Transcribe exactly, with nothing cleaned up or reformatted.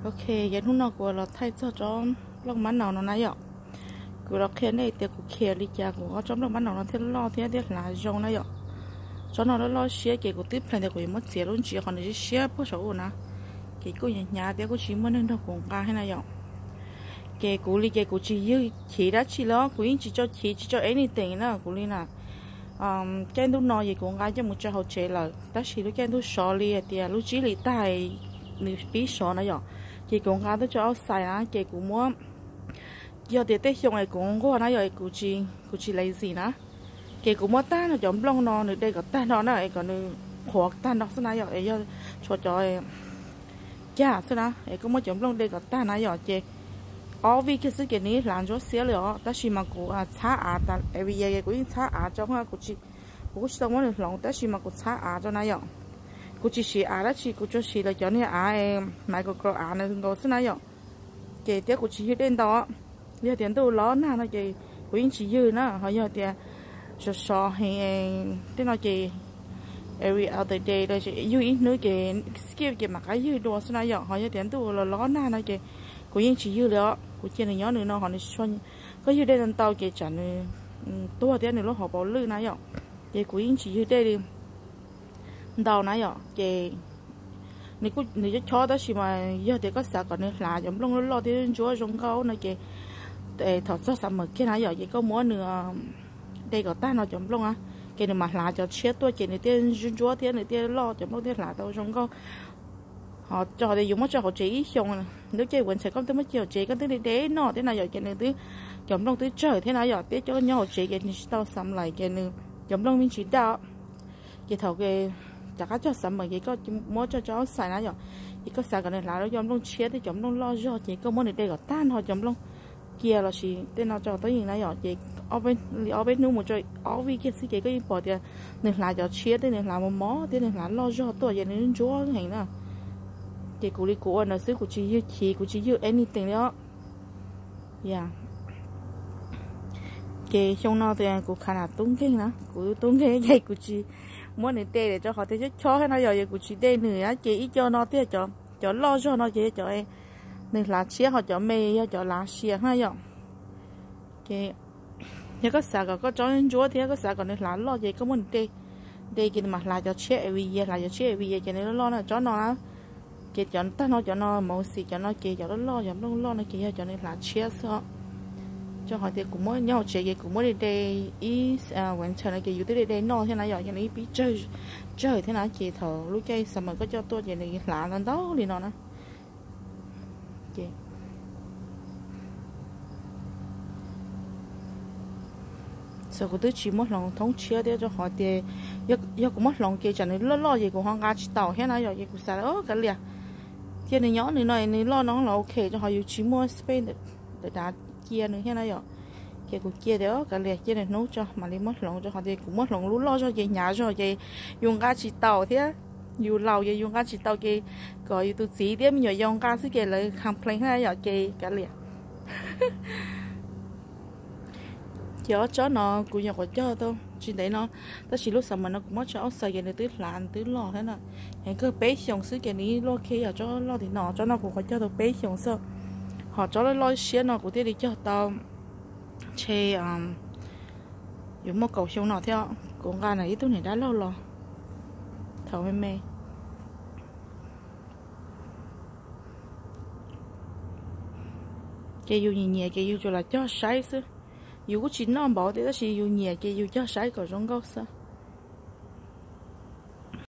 ok vậy lúc nào của là thay cho cho lúc mắn nào nó nãy ạ của nó kia này tiền của kia đi cha của cho lúc mắn nào nó thế lo thế thế là rong nãy ạ cho nó lo xé cái của tiếp này của mất xé luôn chỉ còn là xé bớt số nè cái của nhà nhà thế của chỉ mất nên đâu cũng cả hay này ạ cái của li cái của chỉ như chỉ đã chỉ lo của chỉ cho chỉ chỉ cho anything nữa của li nè um cái lúc nào gì cũng ngay cho một cho họ chế là ta chỉ lúc cái lúc sò li thì lúc chỉ li tai nữ bí sò này ạ chị cũng ngay tới cho xài á chị cũng muốn giờ thì tết xong này cũng có nói rồi cụ chị cụ chị lấy gì nữa chị cũng muốn ta nó giống lông nó nữa đây có ta nó này còn nữa hoặc ta nó thế này rồi giờ cho cho cha thế nào ấy cũng muốn giống lông đây có ta này rồi chị ở vì cái sự kiện này làm cho xíu rồi ta chỉ mà cụ à xả à ta vì vậy cụ xả à cho ha cụ chị cụ chỉ muốn được lòng ta chỉ mà cụ xả à cho này rồi cụ chỉ xí à đó chỉ cụ cho xí là cho nên à em mai cụ có à này cũng thế này rồi chị tiếc cụ chỉ đến đó giờ tiền đâu ló na nó chị cụ chỉ dư nó họ giờ tiền cho so hay thế nào chị every other day đó chị dư ít nữa chị skip chị mặc cái dư đồ thế này rồi họ giờ tiền đâu là ló na nó chị cụ chỉ dư đó cụ chỉ là nhớ nữa nó họ này xuân có dư đây lần tàu chị chẳng tôi tiền nữa nó họ bảo lư này rồi chị cụ chỉ dư đây đi đầu nãy giờ chị nếu có nếu cho đó thì mà giờ thì có sợ còn nữa là giống luôn lo thì chúa giống câu này chị để thọ cho sao mà cái nãy giờ chị có muốn nữa đây có ta nó giống luôn á cái này mà là cho chết tôi chị này tiên chúa tiên này tiên lo giống luôn tiên là đâu giống câu họ cho để dùng mất cho họ chỉ xong nếu chơi quên sẽ có tới mất chiều chị có tới để nó thế nào giờ chị này tới giống luôn tới trời thế nào giờ tiếp cho nhau chị cái này tao xăm lại cái này giống luôn mình chỉ đạo chị thầu cái chắc cho sắm mà chị có mua cho cháu xài nãy giờ chị có xài cái này là nó giống luôn chia thì giống luôn lo cho chị có muốn để đây có tan họ giống luôn kia là chị tên nào cho tới hiện nãy giờ chị ở bên ở bênนู้นmột chơi ở vì kia chị có bỏ tiền nên là cho chia thế nên là một mó thế nên là lo cho tôi vậy nên chúa hình nè chị cụ đi cụ là xứ của chị như chị của chị như anything đó yeah cái trong nó thì cụ khá là tốn kinh nữa cụ tốn kinh cái của chị muốn để tê để cho họ thấy cho hay nó giờ của chị tê nữa chị cho nó thế cho cho lo cho nó chị cho em nên là chia họ cho mê cho lá chia hay vậy cái nếu có sao có cho nên chúa thì có sao còn nên là lo gì có muốn tê tê kia mà là cho chia vì vậy là cho chia vì vậy cho nên nó lo là cho nó cái cho ta nó cho nó màu xì cho nó kia cho nó lo cho nó lo nó kia cho nên là chia sao cho họ thì cũng mới nhau chị cũng mới đi đây ý quan trọng là cái tới đây nó thế này rồi cho nên biết chơi chơi thế nào chị thở lúc chơi sao mà có cho tôi vậy này lạ lên đó đi nó nè chị sau cái thứ chỉ mất lòng thống chia để cho họ thì giờ giờ cũng mất lòng kia cho nên lo lo gì của họ ngã chỉ tàu thế này rồi gì cũng sao đó cái liền cho nên nhỏ này này này lo nó là ok cho họ chỉ mua space để đặt kia nữa thế này rồi kia cũng kia đó cái liệt kia này nấu cho mà đi mất lòng cho họ thì cũng mất lòng lúc lo cho chị nhà cho chị dùng cá chỉ tàu thế dùng lẩu vậy dùng cá chỉ tàu kia gọi tôi chỉ tiếp nhiều dùng cá xí kia lại complain hay rồi chị cái liệt chó chó nó cũng nhiều cái chó thôi chỉ để nó ta chỉ lúc sau mà nó cũng mất cho xài cái này tứ làn tứ lò thế nào hiện cứ bé xong xí cái này lo kia ở cho lo thì nó cho nó cũng có cho tôi bé xong sao họ cho nó lo xía nó cũng đi cho tao chê um dùng một cầu sông nó theo cũng gà này tôi này đã lâu rồi thầu mê mê cái dù nhẹ nhẹ cái dù cho là cho sấy chứ dù có chín nó bỏ thì nó chỉ dù nhẹ cái dù cho sấy còn giống gốc sao